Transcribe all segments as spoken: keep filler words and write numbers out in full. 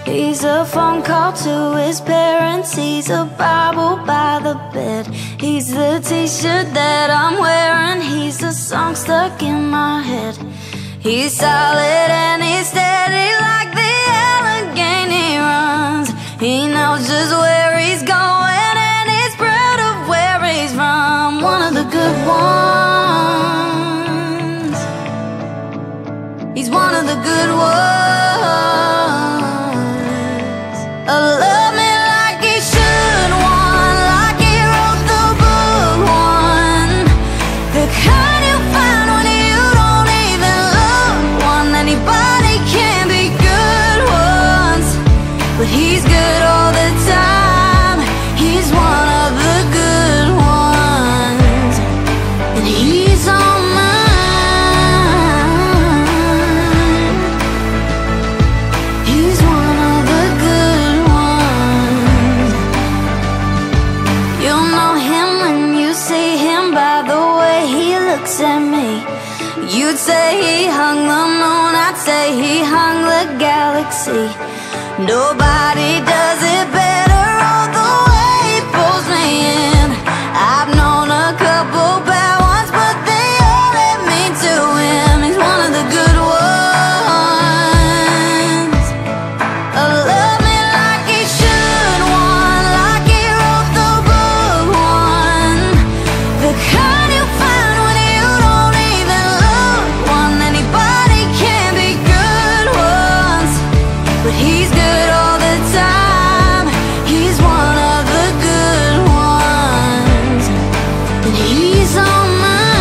He's a phone call to his parents. He's a Bible by the bed. He's the t-shirt that I'm wearing. He's the song stuck in my head. He's solid and he's steady like the Allegheny runs. He knows just where he's going and he's proud of where he's from. One of the good ones. He's one of the good ones. Love me like he should, one like he wrote the book, one the kind you find when you don't even look, one anybody can be good once, but he's good all the time. He's one of the good ones, and he's on mine. He's one of the good ones. You'll know him when you see him by the way he looks at me. You'd say he hung the moon, I'd say he hung the galaxy. Nobody does it better, oh, the way he pulls me in. I've known a couple bad ones, but they all led me to him. He's one of the good ones. Love me like he should, one like he wrote the book, one the kind you find when you don't even look, one anybody can be good once, but he's good all the time. He's one of the good ones, and he's on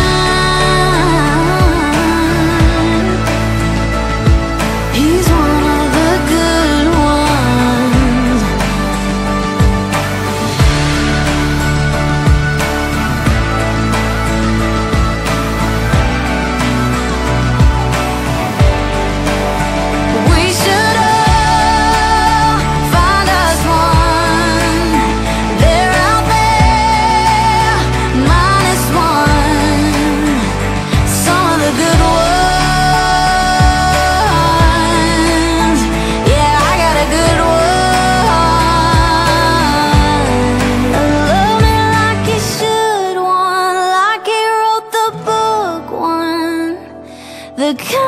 mine. He's one of the good ones. We should all find us one. They're out there, minus one. Some of the good ones. Yeah, I got a good one. Love me like he should, one like he wrote the book, one the kind